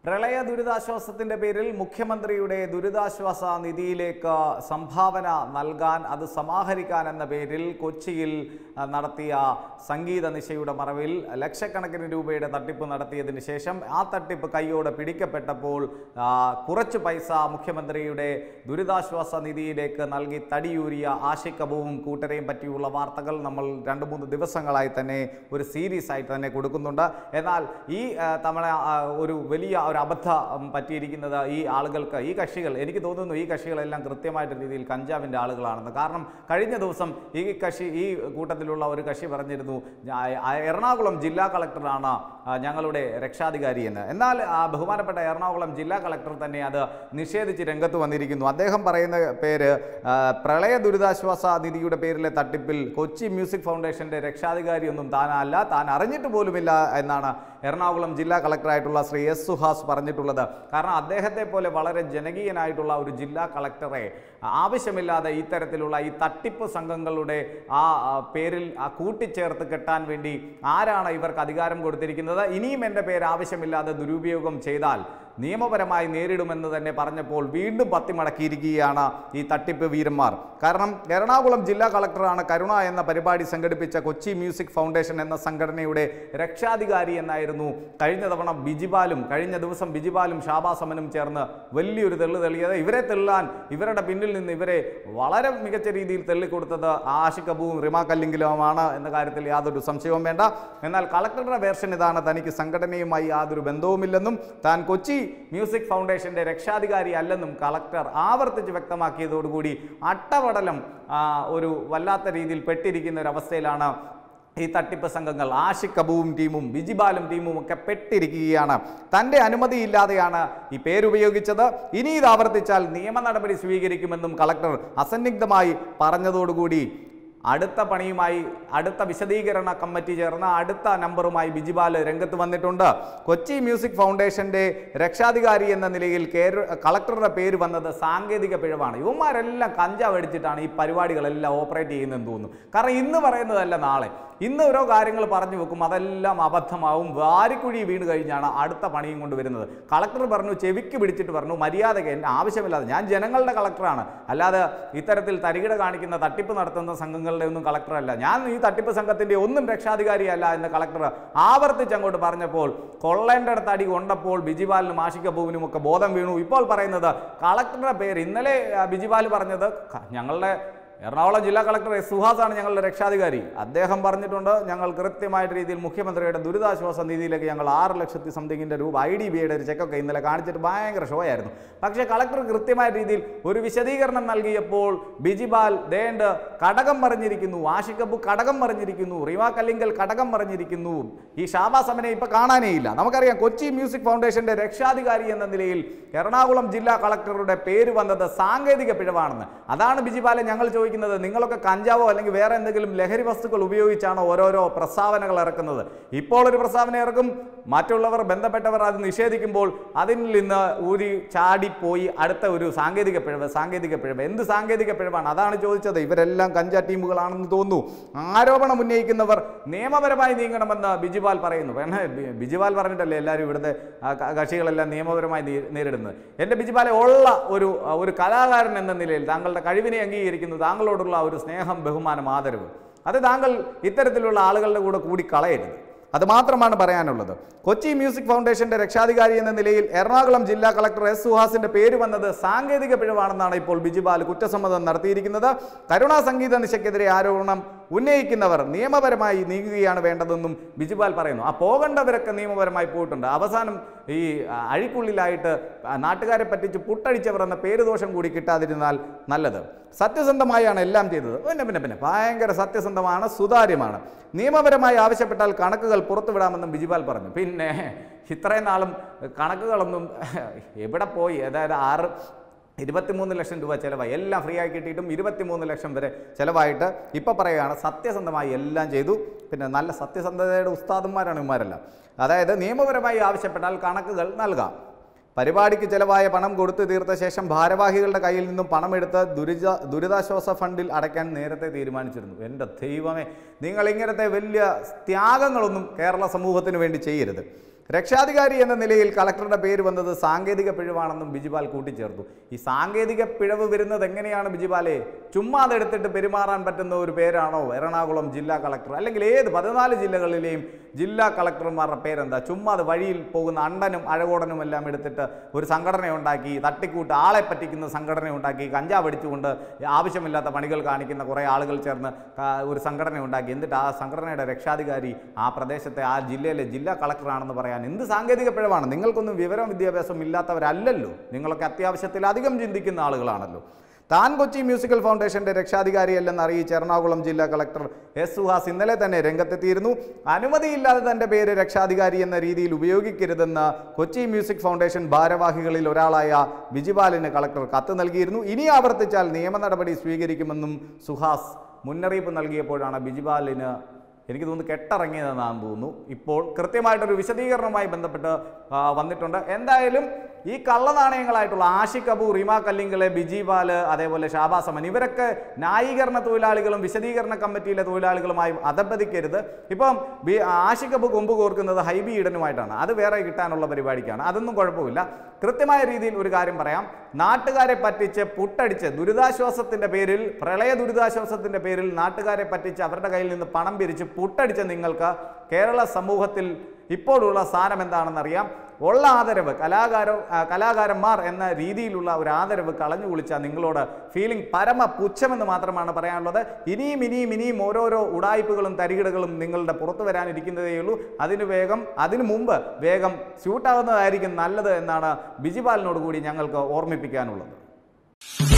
പ്രളയ ദുരിതാശ്വാസത്തിന്റെ പേരിൽ മുഖ്യമന്ത്രിയുടെ ദുരിതാശ്വാസ നിധിയിലേക്ക് സംഭാവന നൽകാൻ അത് സമാഹരിക്കാൻ എന്ന പേരിൽ കൊച്ചിയിൽ നടത്തിയ സംഗീത നിശയുടെ മറവിൽ ലക്ഷക്കണക്കിന് രൂപയുടെ തട്ടിപ്പ് നടത്തിയതിന് ശേഷം ആ തട്ടിപ്പ് കൈയോടെ പിടിക്കപ്പെട്ടപ്പോൾ കുറച്ച് പൈസ മുഖ്യമന്ത്രിയുടെ ദുരിതാശ്വാസ നിധിയിലേക്ക് നൽകി തടിയൂരിയ ആഷിഖ് അബുവും കൂട്ടരെയും പറ്റിയുള്ള വാർത്തകൾ നമ്മൾ 2-3 ദിവസങ്ങളായി തന്നെ ഒരു സീരീസ് ആയിട്ട് തന്നെ കൊടുക്കുന്നുണ്ട്. എന്നാൽ ഈ തവണ ഒരു വലിയ ഒരു അബദ്ധം പറ്റിയിരിക്കുന്നത് ഈ ആളുകൾക്ക്, ഈ കക്ഷികൾ, എനിക്ക് തോന്നുന്നു ഈ കക്ഷികളെല്ലാം കൃത്യമായിട്ട് രീതിയിൽ കഞ്ചാവിൻ്റെ ആളുകളാണെന്ന്. കാരണം കഴിഞ്ഞ ദിവസം ഈ കൂട്ടത്തിലുള്ള ഒരു കക്ഷി പറഞ്ഞിരുന്നു എറണാകുളം ജില്ലാ കളക്ടറാണ് ഞങ്ങളുടെ രക്ഷാധികാരി എന്ന്. എന്നാൽ ബഹുമാനപ്പെട്ട എറണാകുളം ജില്ലാ കളക്ടർ തന്നെ അത് നിഷേധിച്ച് രംഗത്ത് വന്നിരിക്കുന്നു. അദ്ദേഹം പറയുന്ന പേര് പ്രളയ ദുരിതാശ്വാസ നിധിയുടെ പേരിലെ തട്ടിപ്പിൽ കൊച്ചി മ്യൂസിക് ഫൗണ്ടേഷന്റെ രക്ഷാധികാരിയൊന്നും താനല്ല, താൻ അറിഞ്ഞിട്ട് പോലുമില്ല എന്നാണ് എറണാകുളം ജില്ലാ കളക്ടറായിട്ടുള്ള ശ്രീ എസ് സുഹാസ് പറഞ്ഞിട്ടുള്ളത്. കാരണം അദ്ദേഹത്തെ പോലെ വളരെ ജനകീയനായിട്ടുള്ള ഒരു ജില്ലാ കളക്ടറെ ആവശ്യമില്ലാതെ ഇത്തരത്തിലുള്ള ഈ തട്ടിപ്പ് സംഘങ്ങളുടെ പേരിൽ കൂട്ടിച്ചേർത്ത് കെട്ടാൻ വേണ്ടി ആരാണ് ഇവർക്ക് അധികാരം കൊടുത്തിരിക്കുന്നത്? ഇനിയും എൻ്റെ പേര് ആവശ്യമില്ലാതെ ദുരുപയോഗം ചെയ്താൽ നിയമപരമായി നേരിടുമെന്ന് തന്നെ പറഞ്ഞപ്പോൾ വീണ്ടും പത്തിമടക്കിയിരിക്കുകയാണ് ഈ തട്ടിപ്പ് വീരന്മാർ. കാരണം എറണാകുളം ജില്ലാ കളക്ടറാണ് കരുണ എന്ന പരിപാടി സംഘടിപ്പിച്ച കൊച്ചി മ്യൂസിക് ഫൗണ്ടേഷൻ എന്ന സംഘടനയുടെ രക്ഷാധികാരി എന്നായിരുന്നു കഴിഞ്ഞ ദിവസം ബിജിപാലും ഷാബാസമനും ചേർന്ന് വലിയൊരു തെളിയത്. ഇവരെ തെള്ളാൻ, ഇവരുടെ പിന്നിൽ നിന്ന് ഇവരെ വളരെ മികച്ച രീതിയിൽ തെള്ളിക്കൊടുത്തത് ആഷിഖ് അബുവും റിമ കല്ലിംഗലുമാണ് എന്ന കാര്യത്തിൽ യാതൊരു സംശയവും വേണ്ട. എന്നാൽ കളക്ടറുടെ വേർഷൻ ഇതാണ്, തനിക്ക് സംഘടനയുമായി യാതൊരു ബന്ധവുമില്ലെന്നും താൻ കൊച്ചി മ്യൂസിക് ഫൗണ്ടേഷന്റെ രക്ഷാധികാരി അല്ലെന്നും കളക്ടർ ആവർത്തിച്ച് വ്യക്തമാക്കിയതോടുകൂടി അട്ടവടലം ഒരു വല്ലാത്ത രീതിയിൽ പെട്ടിരിക്കുന്ന ഒരു അവസ്ഥയിലാണ് ഈ തട്ടിപ്പ് സംഘങ്ങൾ. ആഷിഖ് അബുവും ടീമും ബിജിപാലും ടീമും ഒക്കെ പെട്ടിരിക്കുകയാണ്. തൻ്റെ അനുമതിയില്ലാതെയാണ് ഈ പേരുപയോഗിച്ചത്. ഇനി ഇത് ആവർത്തിച്ചാൽ നിയമ നടപടി സ്വീകരിക്കുമെന്നും കളക്ടർ അസന്നിഗ്ധമായി പറഞ്ഞതോടുകൂടി അടുത്ത പണിയുമായി, അടുത്ത വിശദീകരണ കമ്മിറ്റി ചേർന്ന അടുത്ത നമ്പറുമായി ബിജിപാൽ രംഗത്ത് വന്നിട്ടുണ്ട്. കൊച്ചി മ്യൂസിക് ഫൗണ്ടേഷന്റെ രക്ഷാധികാരി എന്ന നിലയിൽ കളക്ടറുടെ പേര് വന്നത് സാങ്കേതിക പിഴവാണ്. ഇവന്മാരെല്ലാം കഞ്ചാവ് അടിച്ചിട്ടാണ് ഈ പരിപാടികളെല്ലാം ഓപ്പറേറ്റ് ചെയ്യുന്നതെന്ന് തോന്നുന്നു. കാരണം ഇന്ന് പറയുന്നതല്ല നാളെ, ഇന്ന് ഓരോ കാര്യങ്ങൾ പറഞ്ഞു വെക്കും, അതെല്ലാം അബദ്ധമാവും. വാരിക്കുഴി വീണ് കഴിഞ്ഞാണ് അടുത്ത പണിയും കൊണ്ടുവരുന്നത്. കളക്ടർ പറഞ്ഞു, ചെവിക്ക് പിടിച്ചിട്ട് പറഞ്ഞു, മര്യാദയ്ക്ക് എന്നെ ആവശ്യമില്ലാതെ, ഞാൻ ജനങ്ങളുടെ കളക്ടറാണ്, അല്ലാതെ ഇത്തരത്തിൽ തരികിട കാണിക്കുന്ന തട്ടിപ്പ് നടത്തുന്ന സംഘങ്ങളുടെ ഒന്നും കളക്ടറല്ല, ഞാൻ ഈ തട്ടിപ്പ് സംഘത്തിന്റെ ഒന്നും രക്ഷാധികാരിയല്ല എന്ന് കളക്ടർ ആവർത്തിച്ച് അങ്ങോട്ട് പറഞ്ഞപ്പോൾ കൊള്ളേണ്ടടുത്ത് അടി കൊണ്ടപ്പോൾ ബിജിപാലിനും ആഷിഖ് അബുവിനും ഒക്കെ ബോധം വീണു. ഇപ്പോൾ പറയുന്നത് കളക്ടറുടെ പേര്, ഇന്നലെ ബിജിപാൽ പറഞ്ഞത് ഞങ്ങളുടെ എറണാകുളം ജില്ലാ കളക്ടർ എസ് സുഹാസാണ് ഞങ്ങളുടെ രക്ഷാധികാരി. അദ്ദേഹം പറഞ്ഞിട്ടുണ്ട് ഞങ്ങൾ കൃത്യമായിട്ട് രീതിയിൽ മുഖ്യമന്ത്രിയുടെ ദുരിതാശ്വാസ നിധിയിലേക്ക് ഞങ്ങൾ 6 ലക്ഷത്തി സംതിങ്ങിൻ്റെ രൂപ IDBIയുടെ ഒരു ചെക്കൊക്കെ ഇന്നലെ കാണിച്ചിട്ട് ഭയങ്കര ഷോ ആയിരുന്നു. പക്ഷേ കളക്ടർ കൃത്യമായ രീതിയിൽ ഒരു വിശദീകരണം നൽകിയപ്പോൾ ബിജിപാൽ ദേണ്ട് കടകം പറഞ്ഞിരിക്കുന്നു, ആഷിഖ് അബു കടകം പറഞ്ഞിരിക്കുന്നു, റിമ കല്ലിംഗൽ കടകം പറഞ്ഞിരിക്കുന്നു. ഈ ഷാബാസമനെ ഇപ്പം കാണാനേ ഇല്ല. നമുക്കറിയാം കൊച്ചി മ്യൂസിക് ഫൗണ്ടേഷന്റെ രക്ഷാധികാരി എന്ന നിലയിൽ എറണാകുളം ജില്ലാ കളക്ടറുടെ പേര് വന്നത് സാങ്കേതിക പിഴവാണെന്ന്. അതാണ് ബിജിപാലെ ഞങ്ങൾ ചോദിക്കുന്നത്, നിങ്ങളൊക്കെ കഞ്ചാവോ അല്ലെങ്കിൽ വേറെ എന്തെങ്കിലും ലഹരി വസ്തുക്കൾ ഉപയോഗിച്ചാണോ ഓരോരോ പ്രസ്താവനകൾ ഇറക്കുന്നത്? ഇപ്പോൾ ഒരു പ്രസ്താവന ഇറക്കും, മറ്റുള്ളവർ ബന്ധപ്പെട്ടവർ അത് നിഷേധിക്കുമ്പോൾ അതിൽ നിന്ന് ഊരി ചാടിപ്പോയി അടുത്ത ഒരു സാങ്കേതിക പിഴവ്. എന്ത് സാങ്കേതിക പിഴവാണ്? അതാണ് ചോദിച്ചത്. ഇവരെല്ലാം കഞ്ചാ ടീമുകളാണെന്ന് തോന്നുന്നു. ആരോപണം ഉന്നയിക്കുന്നവർ നിയമപരമായി നീങ്ങണമെന്ന് ബിജിപാൽ പറയുന്നു. ബിജിപാൽ പറഞ്ഞിട്ടല്ലേ എല്ലാവരും ഇവിടുത്തെ കക്ഷികളെല്ലാം നിയമപരമായി നേരിടുന്നത്. എൻ്റെ ബിജിപാലെ ഉള്ള ഒരു കലാകാരൻ എന്ന നിലയിൽ താങ്കളുടെ കഴിവിനെ അംഗീകരിക്കുന്നു, താങ്കളോടുള്ള ഒരു സ്നേഹം, ബഹുമാനം, ആദരവ്, അത് താങ്കൾ ഇത്തരത്തിലുള്ള ആളുകളുടെ കൂടി കളയരുത്. അത് മാത്രമാണ് പറയാനുള്ളത്. കൊച്ചി മ്യൂസിക് ഫൗണ്ടേഷന്റെ രക്ഷാധികാരി എന്ന നിലയിൽ എറണാകുളം ജില്ലാ കളക്ടർ എസ് സുഹാസിന്റെ പേര് വന്നത് സാങ്കേതിക പിഴവാണെന്നാണ് ഇപ്പോൾ ബിജിപാൽ കുറ്റസമ്മതം നടത്തിയിരിക്കുന്നത്. കരുണാ സംഗീത നിശയ്ക്കെതിരെ ആരോപണം ഉന്നയിക്കുന്നവർ നിയമപരമായി നീങ്ങുകയാണ് വേണ്ടതെന്നും ബിജിപാൽ പറയുന്നു. പോകേണ്ടവരൊക്കെ നിയമപരമായി പോയിട്ടുണ്ട്. അവസാനം ഈ അഴിക്കുള്ളിലായിട്ട് നാട്ടുകാരെ പറ്റിച്ച് പുട്ടടിച്ചവർ എന്ന പേരുദോഷം കൂടി കിട്ടാതിരുന്നാൽ നല്ലത്. സത്യസന്ധമായാണ് എല്ലാം ചെയ്തത്. പിന്നെ ഭയങ്കര സത്യസന്ധമാണ്, സുതാര്യമാണ്. നിയമപരമായി ആവശ്യപ്പെട്ടാൽ കണക്കുകൾ പുറത്തുവിടാമെന്നും ബിജിപാൽ പറഞ്ഞു. പിന്നെ ഇത്രയും നാളും കണക്കുകളൊന്നും എവിടെ പോയി? അതായത് 23 ലക്ഷം രൂപ ചിലവായി, എല്ലാം ഫ്രീ ആയി കിട്ടിയിട്ടും 23 ലക്ഷം വരെ ചിലവായിട്ട് ഇപ്പോൾ പറയുകയാണ് സത്യസന്ധമായി എല്ലാം ചെയ്തു. പിന്നെ നല്ല സത്യസന്ധതയുടെ ഉസ്താദന്മാരാണ് ഇവന്മാരെല്ലാം. അതായത് നിയമപരമായി ആവശ്യപ്പെട്ടാൽ കണക്കുകൾ നൽകാം. പരിപാടിക്ക് ചിലവായ പണം കൊടുത്തു തീർത്ത ശേഷം ഭാരവാഹികളുടെ കയ്യിൽ നിന്നും പണമെടുത്ത് ദുരിതാശ്വാസ ഫണ്ടിൽ അടയ്ക്കാൻ നേരത്തെ തീരുമാനിച്ചിരുന്നു. എൻ്റെ ദൈവമേ, നിങ്ങൾ ഇങ്ങനത്തെ വലിയ ത്യാഗങ്ങളൊന്നും കേരള സമൂഹത്തിന് വേണ്ടി ചെയ്യരുത്. രക്ഷാധികാരി എന്ന നിലയിൽ കളക്ടറുടെ പേര് വന്നത് സാങ്കേതിക പിഴവാണെന്നും ബിജിപാൽ കൂട്ടിച്ചേർത്തു. ഈ സാങ്കേതിക പിഴവ് വരുന്നത് എങ്ങനെയാണ് ബിജിപാലെ? ചുമ്മാ അതെടുത്തിട്ട് പെരുമാറാൻ പറ്റുന്ന ഒരു പേരാണോ എറണാകുളം ജില്ലാ കളക്ടർ? അല്ലെങ്കിൽ ഏത് 14 ജില്ലകളിലെയും ജില്ലാ കളക്ടർമാരുടെ പേരെന്താ? ചുമ്മാ അത് വഴിയിൽ പോകുന്ന അണ്ടനും അഴകോടനും എല്ലാം എടുത്തിട്ട് ഒരു സംഘടന ഉണ്ടാക്കി, തട്ടിക്കൂട്ട് ആളെ പറ്റിക്കുന്ന സംഘടന ഉണ്ടാക്കി, കഞ്ചാവ് അടിച്ചുകൊണ്ട് ആവശ്യമില്ലാത്ത പണികൾ കാണിക്കുന്ന കുറേ ആളുകൾ ചേർന്ന് ഒരു സംഘടന ഉണ്ടാക്കി. എന്നിട്ട് ആ സംഘടനയുടെ രക്ഷാധികാരി ആ പ്രദേശത്തെ ആ ജില്ലയിലെ ജില്ലാ കളക്ടറാണെന്ന് പറയാൻ എന്ത് സാങ്കേതിക പിഴവാണ്? നിങ്ങൾക്കൊന്നും വിവരം വിദ്യാഭ്യാസം ഇല്ലാത്തവരല്ലല്ലോ, നിങ്ങളൊക്കെ അത്യാവശ്യത്തിൽ അധികം ചിന്തിക്കുന്ന ആളുകളാണല്ലോ. താൻ കൊച്ചി മ്യൂസിക്കൽ ഫൗണ്ടേഷന്റെ രക്ഷാധികാരിയല്ലെന്ന് അറിയിച്ച എറണാകുളം ജില്ലാ കളക്ടർ എസ് സുഹാസ് ഇന്നലെ തന്നെ രംഗത്തെത്തിയിരുന്നു. അനുമതിയില്ലാതെ തന്റെ പേര് രക്ഷാധികാരി എന്ന രീതിയിൽ ഉപയോഗിക്കരുതെന്ന് കൊച്ചി മ്യൂസിക് ഫൗണ്ടേഷൻ ഭാരവാഹികളിൽ ഒരാളായ ബിജിപാലിന് കളക്ടർ കത്ത് നൽകിയിരുന്നു. ഇനി ആവർത്തിച്ചാൽ നിയമ നടപടി സ്വീകരിക്കുമെന്നും സുഹാസ് മുന്നറിയിപ്പ് നൽകിയപ്പോഴാണ് ബിജിപാലിന് എനിക്ക് തോന്നുന്നു കെട്ടിറങ്ങിയതെന്നാണ് തോന്നുന്നു. ഇപ്പോൾ കൃത്യമായിട്ടൊരു വിശദീകരണവുമായി ബന്ധപ്പെട്ട് വന്നിട്ടുണ്ട്. എന്തായാലും ഈ കള്ളനാണയങ്ങളായിട്ടുള്ള ആഷിഖ് അബു, റീമ കല്ലിങ്കലെ, ബിജിപാൽ, അതേപോലെ ഷാബാസ് അമൻ ഇവരൊക്കെ ന്യായീകരണ തൊഴിലാളികളും വിശദീകരണ കമ്മിറ്റിയിലെ തൊഴിലാളികളുമായി അധപ്പതിക്കരുത്. ഇപ്പം ആഷിഖ് അബു കൊമ്പ് കോർക്കുന്നത് ഹൈബി ഈഡനുമായിട്ടാണ്. അത് വേറെ കിട്ടാനുള്ള പരിപാടിക്കാണ്. അതൊന്നും കുഴപ്പമില്ല. കൃത്യമായ രീതിയിൽ ഒരു കാര്യം പറയാം. നാട്ടുകാരെ പറ്റിച്ച് പുട്ടടിച്ച് ദുരിതാശ്വാസത്തിൻ്റെ പേരിൽ, പ്രളയ ദുരിതാശ്വാസത്തിൻ്റെ പേരിൽ നാട്ടുകാരെ പറ്റിച്ച് അവരുടെ കയ്യിൽ നിന്ന് പണം പിരിച്ച് പുട്ടടിച്ച നിങ്ങൾക്ക് കേരള സമൂഹത്തിൽ ഇപ്പോഴുള്ള സ്ഥാനം എന്താണെന്നറിയാം. ഉള്ള ആദരവ് കലാകാരന്മാർ എന്ന രീതിയിലുള്ള ഒരു ആദരവ് കളഞ്ഞു കുളിച്ച നിങ്ങളോട് ഫീലിംഗ് പരമ പുച്ഛമെന്ന് മാത്രമാണ് പറയാനുള്ളത്. ഇനിയും ഓരോരോ ഉടായ്പകളും തരികിടകളും നിങ്ങളുടെ പുറത്തു വരാനിരിക്കുന്നതേയുള്ളൂ. അതിനു മുമ്പ് വേഗം സ്യൂട്ടാവുന്നതായിരിക്കും നല്ലത് എന്നാണ് ബിജിപാലിനോട് കൂടി ഞങ്ങൾക്ക് ഓർമ്മിപ്പിക്കാനുള്ളത്.